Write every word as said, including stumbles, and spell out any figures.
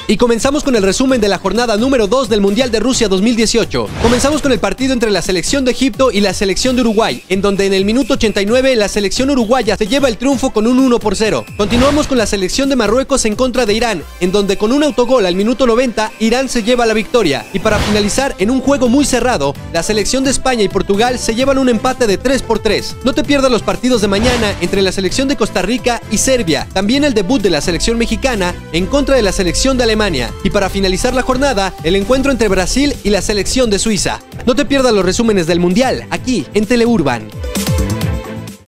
Y comenzamos con el resumen de la jornada número dos del Mundial de Rusia dos mil dieciocho. Comenzamos con el partido entre la selección de Egipto y la selección de Uruguay, en donde en el minuto ochenta y nueve la selección uruguaya se lleva el triunfo con un uno por cero. Continuamos con la selección de Marruecos en contra de Irán, en donde con un autogol al minuto noventa, Irán se lleva la victoria. Y para finalizar, en un juego muy cerrado, la selección de España y Portugal se llevan un empate de tres por tres. No te pierdas los partidos de mañana entre la selección de Costa Rica y Serbia, también el debut de la selección mexicana en contra de la selección de Alemania. Y para finalizar la jornada, el encuentro entre Brasil y la selección de Suiza. No te pierdas los resúmenes del Mundial, aquí en Teleurban.